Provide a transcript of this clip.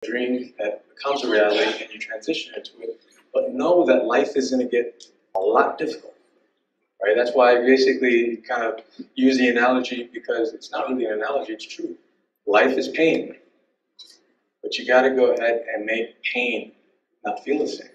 dream that becomes a reality and you transition into it, but know that life is going to get a lot difficult, right? That's why I basically kind of use the analogy, because it's not really an analogy, it's true. Life is pain, but you got to go ahead and make pain not feel the same.